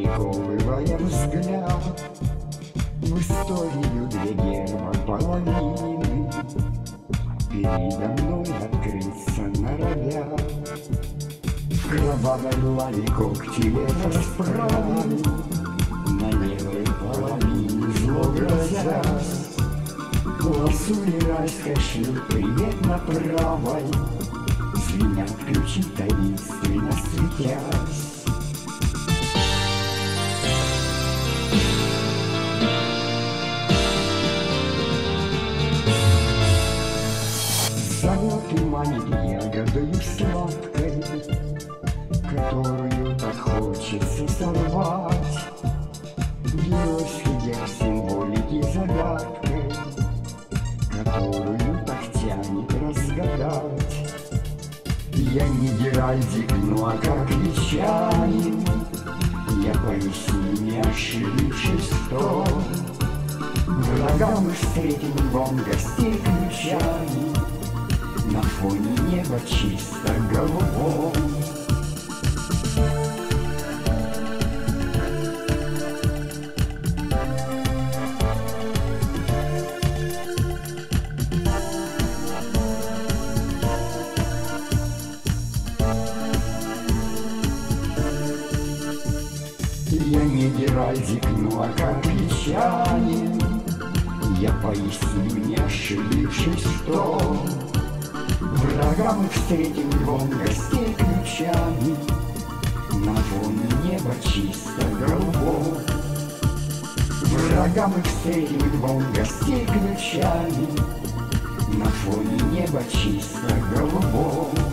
приковывая взгляд в историю две герба половины. Передо мной открыться норовят, в кровавой лаве когти расправили, на левой половине зло грозясь. Лосули райской шлют привет на правой, звенят ключи таинственно светясь. Зовет и манит ягодою сладкой, которую так хочется сорвать. Геройский я символики загадкой, которую так тянет разгадать. Я не геральдик, ну а как вечанин, я поясню, не ошибившись в том. Врага мы встретим вон гостей ключами на фоне неба чисто голубом. Я не геральдик, ну а как вечанин, я поясню, не ошибившись в том. Врага мы встретим вон гостей ключами на фоне неба чисто голубом. Врага мы встретим вон гостей ключами на фоне неба чисто голубом.